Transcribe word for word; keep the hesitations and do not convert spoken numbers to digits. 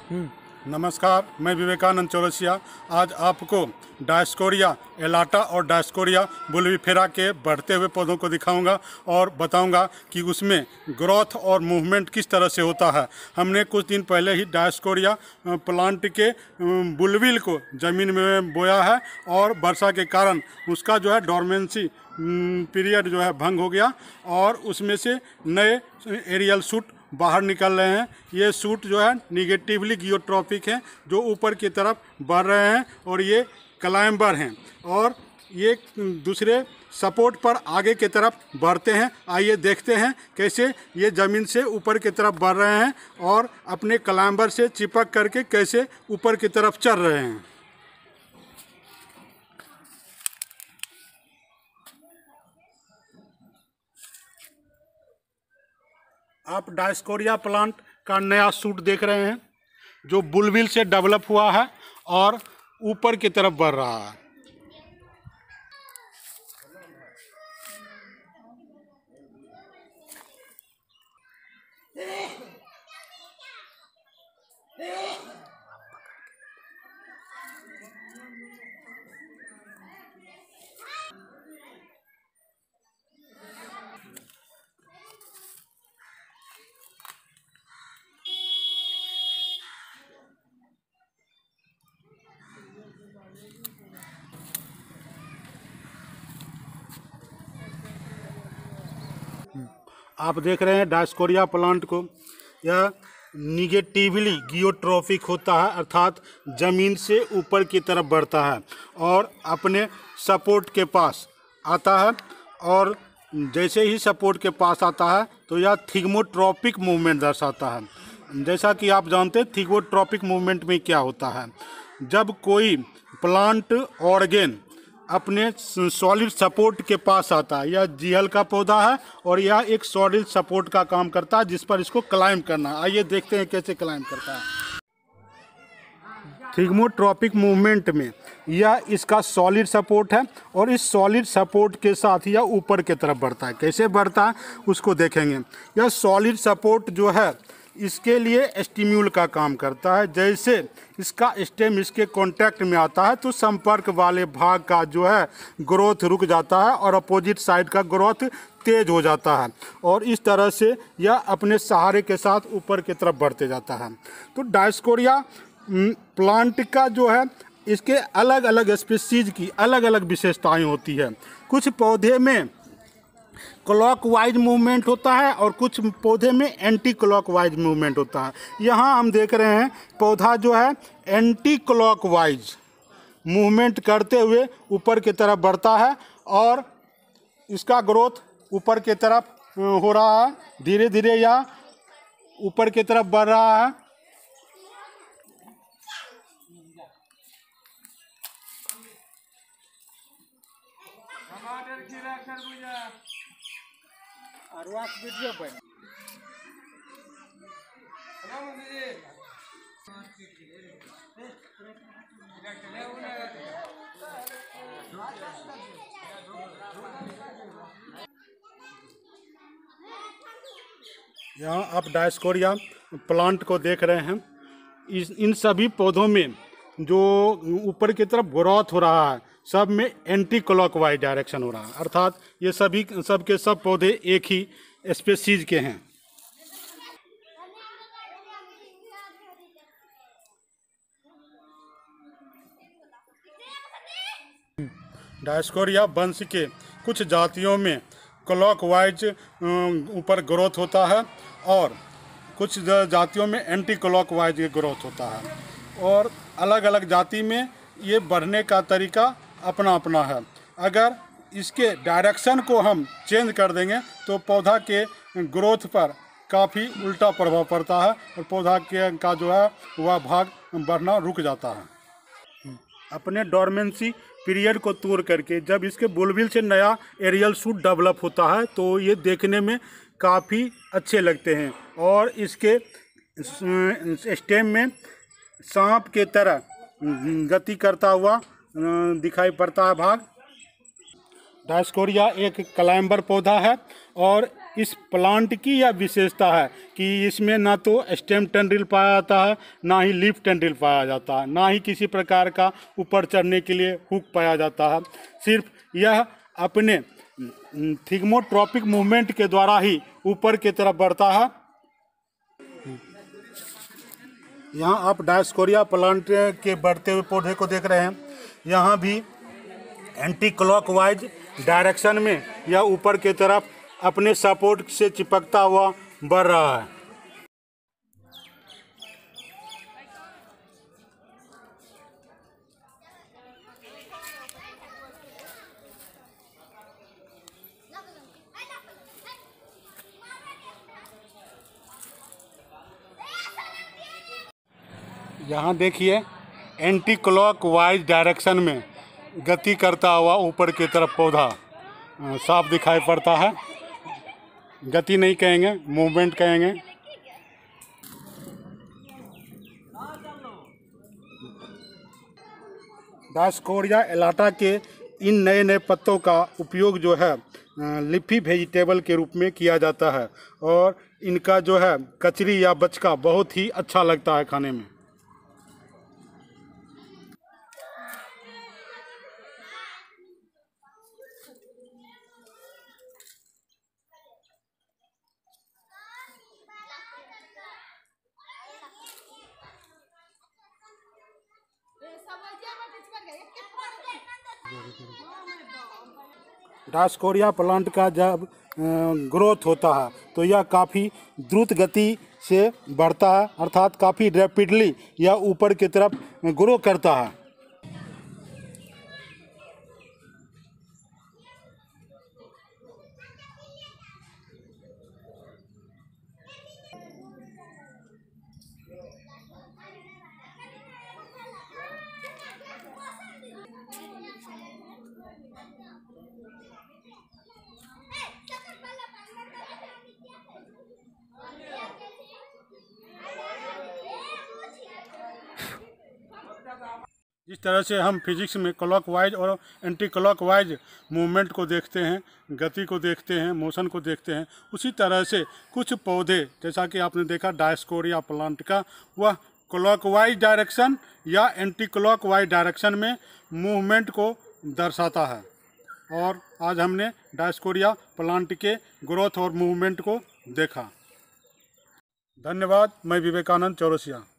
नमस्कार, मैं विवेकानंद चौरसिया आज आपको डायस्कोरिया एलाटा और डायस्कोरिया बुल्विफेरा के बढ़ते हुए पौधों को दिखाऊंगा और बताऊंगा कि उसमें ग्रोथ और मूवमेंट किस तरह से होता है। हमने कुछ दिन पहले ही डायस्कोरिया प्लांट के बुलविल को ज़मीन में बोया है और वर्षा के कारण उसका जो है डोरमेंसी पीरियड जो है भंग हो गया और उसमें से नए एरियल शूट बाहर निकल रहे हैं। ये शूट जो है निगेटिवली जियोट्रॉपिक हैं, जो ऊपर की तरफ बढ़ रहे हैं और ये क्लाइंबर हैं और ये दूसरे सपोर्ट पर आगे की तरफ बढ़ते हैं। आइए देखते हैं कैसे ये ज़मीन से ऊपर की तरफ बढ़ रहे हैं और अपने क्लाइंबर से चिपक करके कैसे ऊपर की तरफ चढ़ रहे हैं। आप डायस्कोरिया प्लांट का नया शूट देख रहे हैं जो बुलविल से डेवलप हुआ है और ऊपर की तरफ बढ़ रहा है। आप देख रहे हैं डायस्कोरिया प्लांट को, यह निगेटिवली जियोट्रॉपिक होता है, अर्थात ज़मीन से ऊपर की तरफ बढ़ता है और अपने सपोर्ट के पास आता है और जैसे ही सपोर्ट के पास आता है तो यह थिग्मोट्रॉपिक मूवमेंट दर्शाता है। जैसा कि आप जानते हैं थिग्मोट्रॉपिक मूवमेंट में क्या होता है, जब कोई प्लांट ऑर्गेन अपने सॉलिड सपोर्ट के पास आता है। यह जीएल का पौधा है और यह एक सॉलिड सपोर्ट का काम करता है जिस पर इसको क्लाइम करना है। आइए देखते हैं कैसे क्लाइम करता है। थिग्मोट्रॉपिक मूवमेंट में यह इसका सॉलिड सपोर्ट है और इस सॉलिड सपोर्ट के साथ यह ऊपर की तरफ बढ़ता है। कैसे बढ़ता है उसको देखेंगे। यह सॉलिड सपोर्ट जो है इसके लिए स्टिम्यूल का काम करता है। जैसे इसका स्टेम इसके कांटेक्ट में आता है तो संपर्क वाले भाग का जो है ग्रोथ रुक जाता है और अपोजिट साइड का ग्रोथ तेज हो जाता है और इस तरह से यह अपने सहारे के साथ ऊपर की तरफ बढ़ते जाता है। तो डायस्कोरिया प्लांट का जो है इसके अलग अलग स्पीसीज की अलग अलग विशेषताएं होती है। कुछ पौधे में क्लॉकवाइज मूवमेंट होता है और कुछ पौधे में एंटी क्लॉकवाइज मूवमेंट होता है। यहाँ हम देख रहे हैं पौधा जो है एंटी क्लॉकवाइज मूवमेंट करते हुए ऊपर की तरफ बढ़ता है और इसका ग्रोथ ऊपर की तरफ हो रहा है। धीरे धीरे यह ऊपर की तरफ बढ़ रहा है। वीडियो पर यहाँ आप डायस्कोरिया प्लांट को देख रहे हैं। इस इन सभी पौधों में जो ऊपर की तरफ ग्रोथ हो रहा है सब में एंटी क्लॉकवाइज डायरेक्शन हो रहा है, अर्थात ये सभी सब के सब पौधे एक ही स्पीसीज के हैं। डायस्कोरिया वंश के कुछ जातियों में क्लॉकवाइज ऊपर ग्रोथ होता है और कुछ जातियों में एंटी क्लॉकवाइज ग्रोथ होता है और अलग अलग जाति में ये बढ़ने का तरीका अपना अपना है। अगर इसके डायरेक्शन को हम चेंज कर देंगे तो पौधा के ग्रोथ पर काफ़ी उल्टा प्रभाव पड़ता है और पौधा के का जो है वह भाग बढ़ना रुक जाता है। अपने डोरमेंसी पीरियड को तोड़ करके जब इसके बुलविल से नया एरियल शूट डेवलप होता है तो ये देखने में काफ़ी अच्छे लगते हैं और इसके स्टेम में सांप के तरह गति करता हुआ दिखाई पड़ता है भाग। डायस्कोरिया एक क्लाइंबर पौधा है और इस प्लांट की यह विशेषता है कि इसमें ना तो स्टेम टेंड्रिल पाया जाता है, ना ही लीफ टेंड्रिल पाया जाता है, ना ही किसी प्रकार का ऊपर चढ़ने के लिए हुक पाया जाता है। सिर्फ यह अपने थिग्मोट्रॉपिक मूवमेंट के द्वारा ही ऊपर की तरफ बढ़ता है। यहाँ आप डायस्कोरिया प्लांट के बढ़ते हुए पौधे को देख रहे हैं। यहाँ भी एंटी क्लॉकवाइज डायरेक्शन में यह ऊपर की तरफ अपने सपोर्ट से चिपकता हुआ बढ़ रहा है। यहाँ देखिए एंटी क्लॉकवाइज डायरेक्शन में गति करता हुआ ऊपर की तरफ पौधा साफ दिखाई पड़ता है। गति नहीं कहेंगे, मूवमेंट कहेंगे। डायस्कोरिया एलाटा के इन नए नए पत्तों का उपयोग जो है लिफी वेजिटेबल के रूप में किया जाता है और इनका जो है कचरी या बचका बहुत ही अच्छा लगता है खाने में। डायस्कोरिया प्लांट का जब ग्रोथ होता है तो यह काफ़ी द्रुत गति से बढ़ता है, अर्थात काफ़ी रैपिडली यह ऊपर की तरफ ग्रो करता है। जिस तरह से हम फिजिक्स में क्लॉकवाइज और एंटी क्लॉकवाइज मूवमेंट को देखते हैं, गति को देखते हैं, मोशन को देखते हैं, उसी तरह से कुछ पौधे जैसा कि आपने देखा डायस्कोरिया प्लांट का, वह क्लॉकवाइज डायरेक्शन या एंटी क्लॉकवाइज डायरेक्शन में मूवमेंट को दर्शाता है। और आज हमने डायस्कोरिया प्लांट के ग्रोथ और मूवमेंट को देखा। धन्यवाद। मैं विवेकानंद चौरसिया।